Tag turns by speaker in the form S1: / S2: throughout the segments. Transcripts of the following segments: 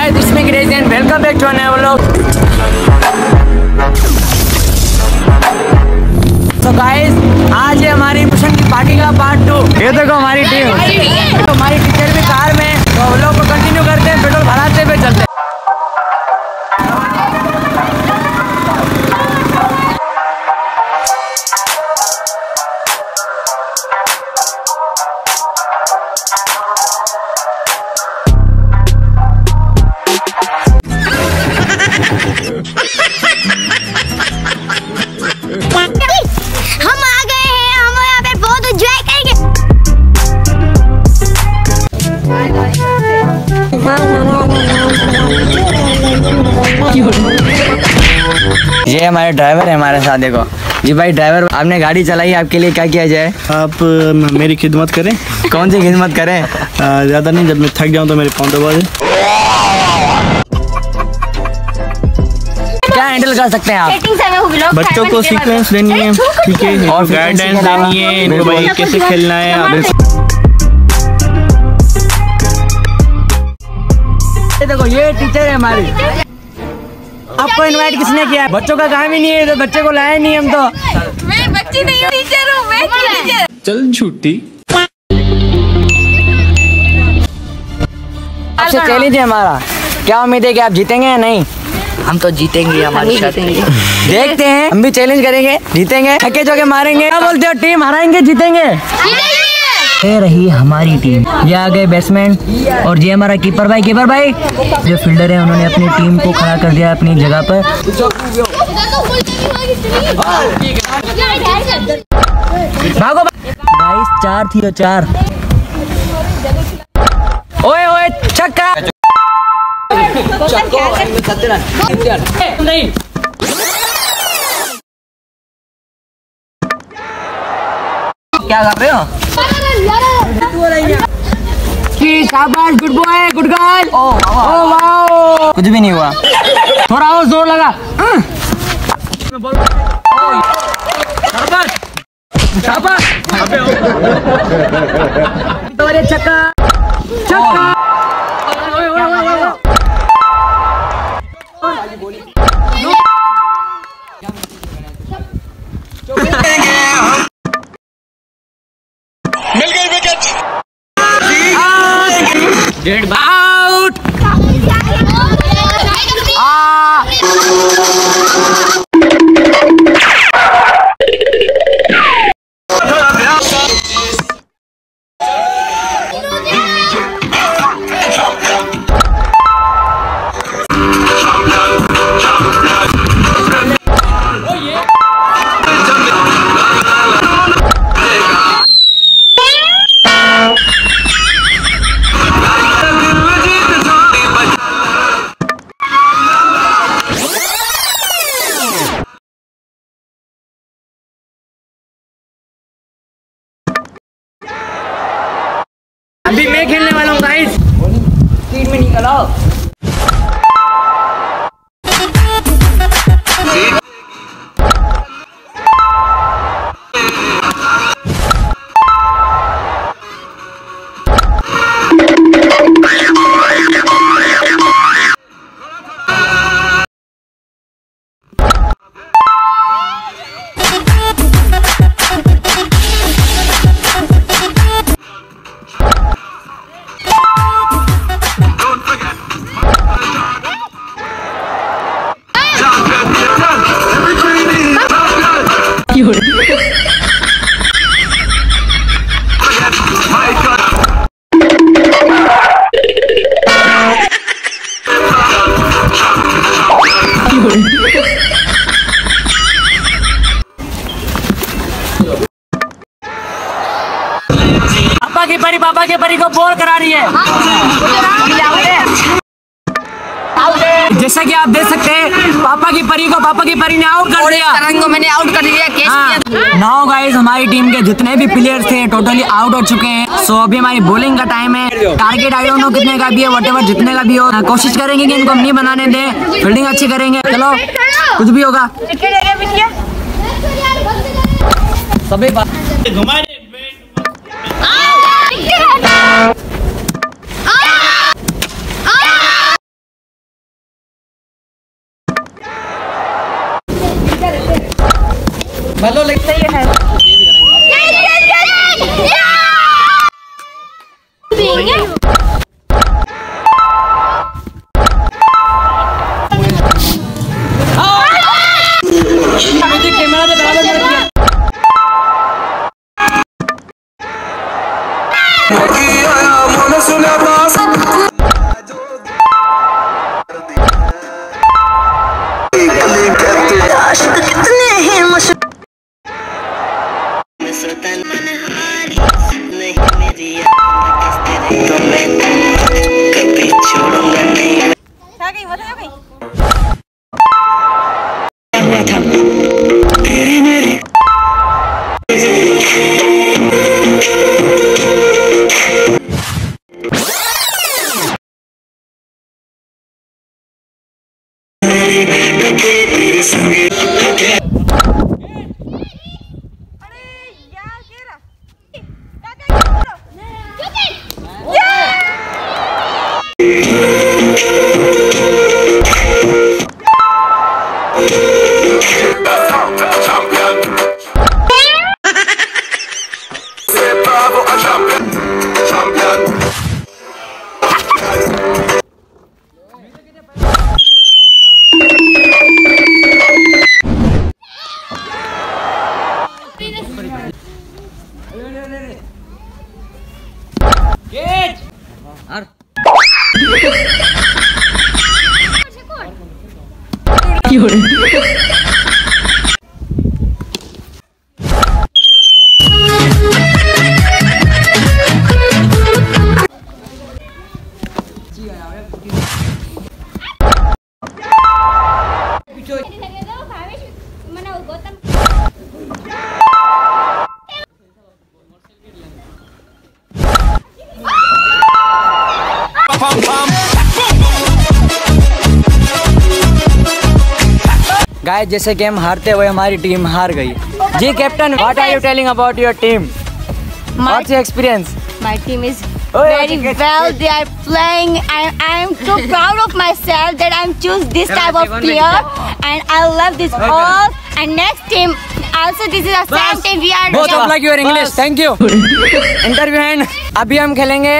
S1: Guys, this me crazy and welcome back to a new vlog. तो guys, आज है हमारी मिशन की पार्टी का पार्ट 2। ये देखो हमारी टीम, तो हमारी टीचर भी कार में। तो व्लॉग को कंटिन्यू करते हैं, पेट्रोल भराते हुए चलते हैं।
S2: हम आ गए हैं, हम यहाँ पे बहुत एंजॉय करेंगे।
S1: ये हमारे ड्राइवर है हमारे साथ। देखो जी भाई ड्राइवर, आपने गाड़ी चलाई, आपके लिए क्या किया जाए?
S3: आप मेरी खिदमत करें।
S1: कौन सी खिदमत करें?
S3: ज़्यादा नहीं, जब मैं थक जाऊँ तो मेरे पाँव दबा दें।
S1: क्या हैंडल कर सकते हैं आप?
S3: बच्चों को सीक्वेंस देनी है, ठीक है, और गाइडेंस देनी है, इनको भाई कैसे खेलना है।
S1: देखो ये टीचर है हमारी। आपको इनवाइट किसने किया है? बच्चों का काम ही नहीं है, तो बच्चे को लाया नहीं हम। तो
S2: मैं बच्ची नहीं हूँ, टीचर हूँ, मैं टीचर।
S3: चल छुट्टी।
S1: आपसे चैलेंज है हमारा, क्या उम्मीद है कि आप जीतेंगे या नहीं?
S4: हम तो जीतेंगे, हमारी शर्त है।
S1: देखते हैं, हम भी चैलेंज करेंगे, जीतेंगे, थके जोके मारेंगे। क्या बोलते हो टीम, हराएंगे जीतेंगे? ये रही हमारी टीम। ये आ गए बैट्समैन और ये हमारा कीपर भाई। कीपर भाई जो फील्डर है, उन्होंने अपनी टीम को खड़ा कर दिया अपनी जगह पर। भागो गाइस, 4 थी और 4। ओए ओए छक्का। नहीं क्या कर रहे हो? शाबाश, good boy, good girl. Oh wow, कुछ भी नहीं हुआ। थोड़ा और जोर लगा। शाबाश शाबाश। छक्का छक्का।
S5: मिल गई विकेट।
S1: आउट। अभी मैं खेलने वाला हूँ गाइस। स्पीड में निकल आओ। पापा के परी को बोल करा रही है। जैसा कि आप देख सकते हैं, पापा की परी ने आउट कर दिया।
S4: मैंने आउट कर दिया।
S1: नाउ गाइस, हमारी टीम के जितने भी प्लेयर्स थे टोटली आउट हो चुके हैं। सो अभी हमारी बॉलिंग का टाइम है। टारगेट आई डोंट नो कितने का भी है, व्हाटएवर जितने का भी हो, कोशिश करेंगे कि इनको नहीं बनाने दें। फील्डिंग अच्छी करेंगे, चलो कुछ भी होगा। सभी घुमा भलो लगता ही है। कैमरा से बराबर गाइस, जैसे कि हम हारते हुए हमारी टीम हार गई। जी captain, what are you telling about your team? What's your experience?
S2: My team is very well. They are playing. I am so proud of myself that I am choose this type of player, and I love this all. And next team, also this is a same team. We are
S1: both of like your English. Thank you. Interview hand. अभी हम खेलेंगे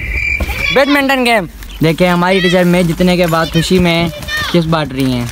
S1: badminton game. देखिए हमारी teacher match जीतने के बाद खुशी में किस बांट रही हैं।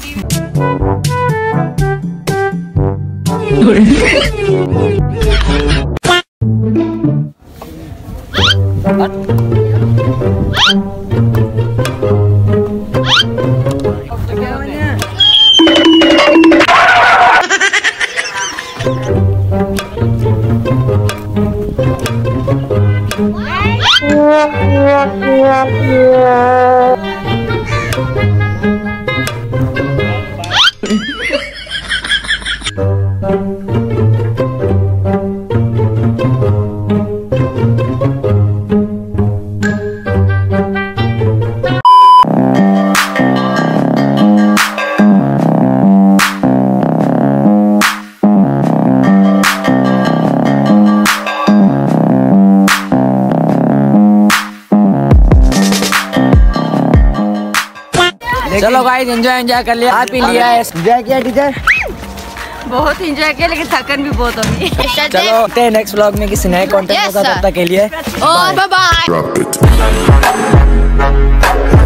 S1: चलो गाइस, एंजॉय कर लिया, आप ही लिया है। एंजॉय किया टीचर?
S4: बहुत एंजॉय किया, लेकिन थकन भी बहुत होगी।
S1: चलो नेक्स्ट व्लॉग में किसी नए कंटेंट के साथ, तब तक के लिए
S4: बाय बाय।